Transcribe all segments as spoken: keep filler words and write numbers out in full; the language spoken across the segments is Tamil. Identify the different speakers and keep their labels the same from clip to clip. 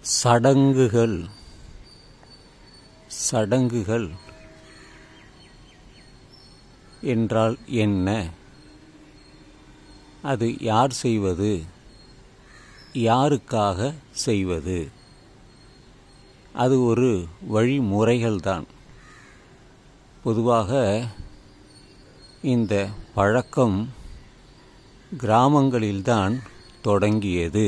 Speaker 1: சடங்குகள் சடங்குகள் என்றால் என்ன? அது யார் செய்வது? யாருக்காக செய்வது? அது ஒரு வழிமுறைகள்தான். பொதுவாக இந்த பழக்கம் கிராமங்களில்தான் தொடங்கியது.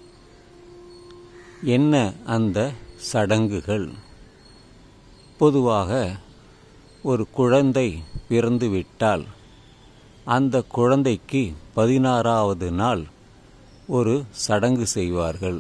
Speaker 1: என்ன அந்த சடங்குகள்? பொதுவாக ஒரு குழந்தை பிறந்துவிட்டால் அந்த குழந்தைக்கு பதினாறாவது நாள் ஒரு சடங்கு செய்வார்கள்.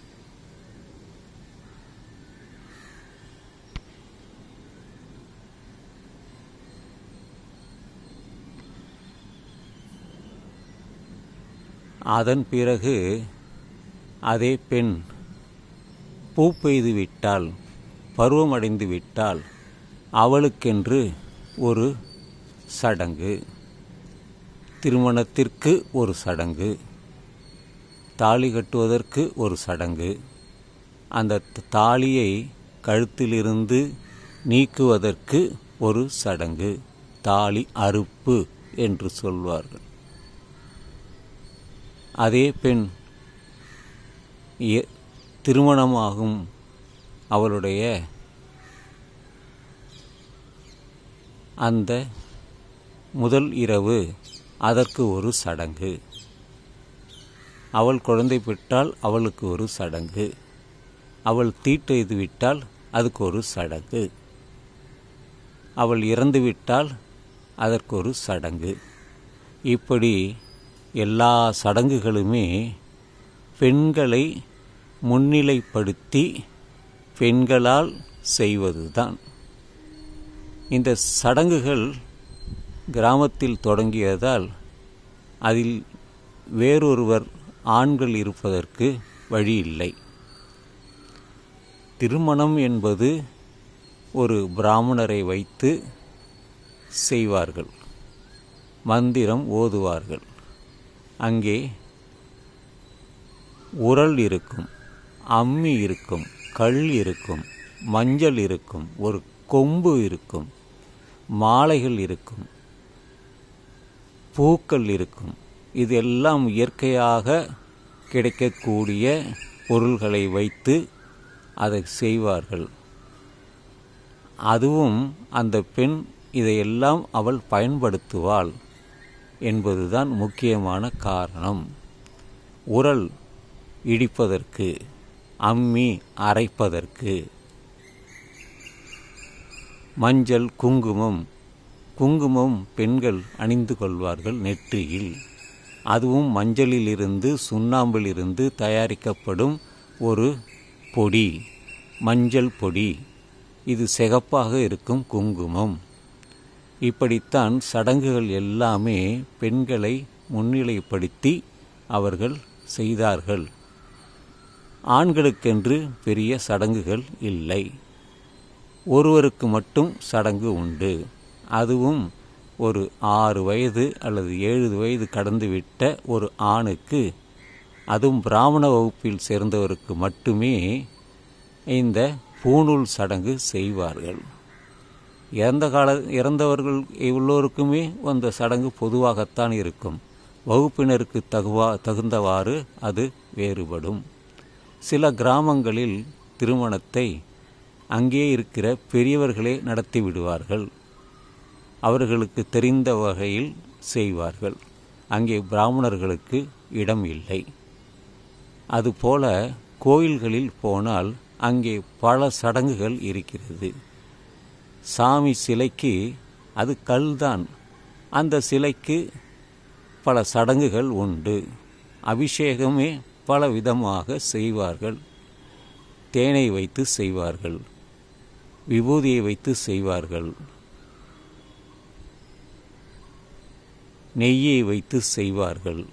Speaker 1: அதன் பிறகு அதே பெண் பூ பெய்து விட்டால், பருவமடைந்து விட்டால் அவளுக்கென்று ஒரு சடங்கு, திருமணத்திற்கு ஒரு சடங்கு, தாலி கட்டுவதற்கு ஒரு சடங்கு, அந்த தாலியை கழுத்திலிருந்து நீக்குவதற்கு ஒரு சடங்கு, தாலி அறுப்பு என்று சொல்வார்கள். அதே பெண் திருமணமாகும் அவளுடைய அந்த முதல் இரவு அதற்கு ஒரு சடங்கு, அவள் குழந்தை பெற்றால் அவளுக்கு ஒரு சடங்கு, அவள் தீட்டெய்து விட்டால் அதுக்கு ஒரு சடங்கு, அவள் இறந்துவிட்டால் அதற்கு ஒரு சடங்கு. இப்படி எல்லா சடங்குகளுமே பெண்களை முன்னிலைப்படுத்தி பெண்களால் செய்வதுதான். இந்த சடங்குகள் கிராமத்தில் தொடங்கியதால் அதில் வேறொருவர் ஆண்கள் இருப்பதற்கு வழி இல்லை. திருமணம் என்பது ஒரு பிராமணரை வைத்து செய்வார்கள், மந்திரம் ஓதுவார்கள். அங்கே உரல் இருக்கும், அம்மி இருக்கும், கல் இருக்கும், மஞ்சள் இருக்கும், ஒரு கொம்பு இருக்கும், மாலைகள் இருக்கும், பூக்கள் இருக்கும். இதெல்லாம் இயற்கையாக கிடைக்கக்கூடிய பொருள்களை வைத்து அதை செய்வார்கள். அதுவும் அந்த பெண் இதையெல்லாம் அவள் பயன்படுத்துவாள் என்பதுதான் முக்கியமான காரணம். உரல் இடிப்பதற்கு, அம்மி அரைப்பதற்கு, மஞ்சள், குங்குமம் குங்குமம் பெண்கள் அணிந்து கொள்வார்கள் நெற்றியில். அதுவும் மஞ்சளிலிருந்து சுண்ணாம்பிலிருந்து தயாரிக்கப்படும் ஒரு பொடி, மஞ்சள் பொடி. இது சிகப்பாக இருக்கும் குங்குமம். இப்படித்தான் சடங்குகள் எல்லாமே பெண்களை முன்னிலைப்படுத்தி அவர்கள் செய்தார்கள். ஆண்களுக்கென்று பெரிய சடங்குகள் இல்லை. ஒருவருக்கு மட்டும் சடங்கு உண்டு. அதுவும் ஒரு ஆறு வயது அல்லது ஏழு வயது கடந்துவிட்ட ஒரு ஆணுக்கு, அதுவும் பிராமண வகுப்பில் சேர்ந்தவருக்கு மட்டுமே இந்த பூணூல் சடங்கு செய்வார்கள். இறந்த கால இறந்தவர்கள் எல்லோருக்குமே அந்த சடங்கு பொதுவாகத்தான் இருக்கும். வகுப்பினருக்கு தகுவா தகுந்தவாறு அது வேறுபடும். சில கிராமங்களில் திருமணத்தை அங்கே இருக்கிற பெரியவர்களே நடத்தி விடுவார்கள். அவர்களுக்கு தெரிந்த வகையில் செய்வார்கள். அங்கே பிராமணர்களுக்கு இடம் இல்லை. அதுபோல கோயில்களில் போனால் அங்கே பல சடங்குகள் இருக்கிறது. சாமி சிலைக்கு அது கல்தான். அந்த சிலைக்கு பல சடங்குகள் உண்டு. அபிஷேகமே பல விதமாக செய்வார்கள். தேனை வைத்து செய்வார்கள், விபூதியை வைத்து செய்வார்கள், நெய்யை வைத்து செய்வார்கள்,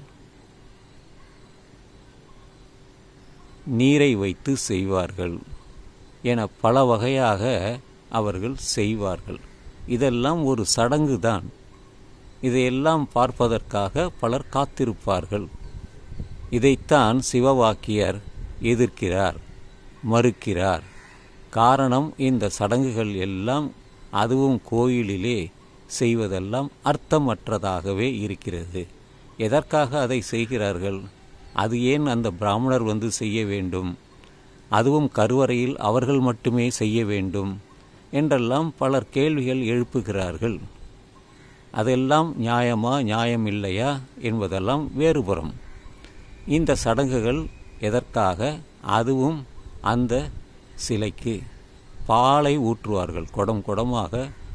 Speaker 1: நீரை வைத்து செய்வார்கள் என பல வகையாக அவர்கள் செய்வார்கள். இதெல்லாம் ஒரு சடங்கு தான். இதையெல்லாம் பார்ப்பதற்காக பலர் காத்திருப்பார்கள். இதைத்தான் சிவவாக்கியர் எதிர்க்கிறார். மறுக்கிறார். காரணம், இந்த சடங்குகள் எல்லாம் அதுவும் கோயிலிலே செய்வதெல்லாம் அர்த்தமற்றதாகவே இருக்கிறது. எதற்காக அதை செய்கிறார்கள்? அது ஏன் அந்த பிராமணர் வந்து செய்ய வேண்டும்? அதுவும் கருவறையில் அவர்கள் மட்டுமே செய்ய வேண்டும் என்றெல்லாம் பலர் கேள்விகள் எழுப்புகிறார்கள். அதெல்லாம் நியாயமா நியாயம் இல்லையா என்பதெல்லாம் வேறுபுறம். இந்த சடங்குகள் எதற்காக? அதுவும் அந்த சிலைக்கு பாலை ஊற்றுவார்கள், குடம் குடமாக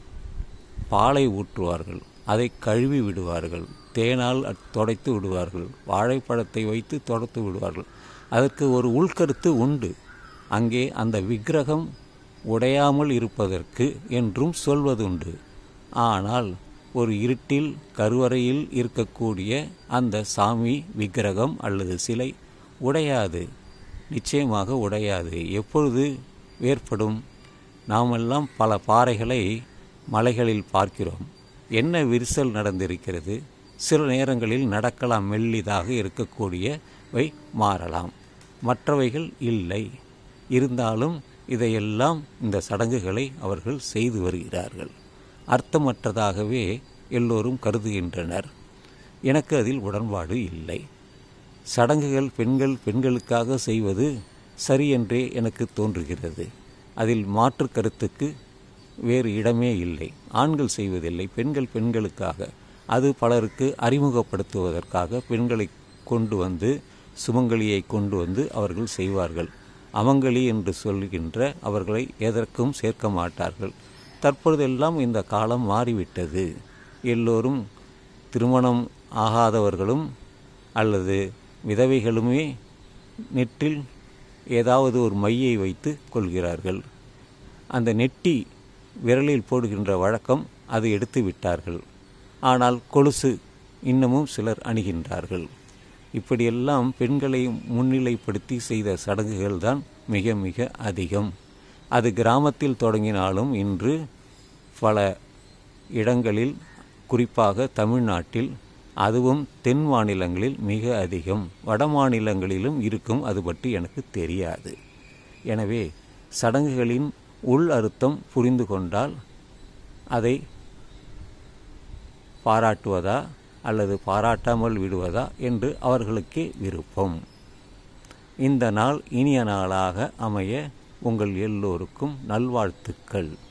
Speaker 1: பாலை ஊற்றுவார்கள், அதை கழுவி விடுவார்கள், தேனால் துடைத்து விடுவார்கள், வாழைப்பழத்தை வைத்து துடைத்து விடுவார்கள். அதற்கு ஒரு உள்கருத்து உண்டு. அங்கே அந்த விக்கிரகம் உடையாமல் இருப்பதற்கு என்றும் சொல்வதுண்டு. ஆனால் ஒரு இருட்டில் கருவறையில் இருக்கக்கூடிய அந்த சாமி விக்கிரகம் அல்லது சிலை உடையாது, நிச்சயமாக உடையாது. எப்பொழுது ஏற்படும்? நாமெல்லாம் பல பாறைகளை மலைகளில் பார்க்கிறோம். என்ன விரிசல் நடந்திருக்கிறது? சில நேரங்களில் நடக்கலாம், மெல்லிதாக இருக்கக்கூடியவை மாறலாம், மற்றவைகள் இல்லை. இருந்தாலும் இதையெல்லாம் இந்த சடங்குகளை அவர்கள் செய்து வருகிறார்கள். அர்த்தமற்றதாகவே எல்லோரும் கருதுகின்றனர். எனக்கு அதில் உடன்பாடு இல்லை. சடங்குகள் பெண்கள் பெண்களுக்காக செய்வது சரியென்றே எனக்கு தோன்றுகிறது. அதில் மாற்று கருத்துக்கு வேறு இடமே இல்லை. ஆண்கள் செய்வதில்லை, பெண்கள் பெண்களுக்காக. அது பலருக்கு அறிமுகப்படுத்துவதற்காக பெண்களை கொண்டு வந்து, சுமங்கலியை கொண்டு வந்து அவர்கள் செய்வார்கள். அமங்கலி என்று சொல்கின்ற அவர்களை எதற்கும் சேர்க்க மாட்டார்கள். தற்பொழுதெல்லாம் இந்த காலம் மாறிவிட்டது. எல்லோரும் திருமணம் ஆகாதவர்களும் அல்லது விதவைகளுமே நெற்றில் ஏதாவது ஒரு மையை வைத்து கொள்கிறார்கள். அந்த நெட்டி விரலில் போடுகின்ற வழக்கம் அது எடுத்து விட்டார்கள். ஆனால் கொலுசு இன்னமும் சிலர் அணிகின்றார்கள். இப்படியெல்லாம் பெண்களை முன்னிலைப்படுத்தி செய்த சடங்குகள் தான் மிக மிக அதிகம். அது கிராமத்தில் தொடங்கினாலும் இன்று பல இடங்களில், குறிப்பாக தமிழ்நாட்டில், அதுவும் தென் மாநிலங்களில் மிக அதிகம். வட மாநிலங்களிலும் இருக்கும், அது பற்றி எனக்கு தெரியாது. எனவே சடங்குகளின் உள் அர்த்தம் புரிந்து கொண்டால் அதை பாராட்டுவதா அல்லது பாராட்டாமல் விடுவதா என்று அவர்களுக்கே விருப்பம். இந்த நாள் இனிய நாளாக அமைய உங்கள் எல்லோருக்கும் நல்வாழ்த்துக்கள்.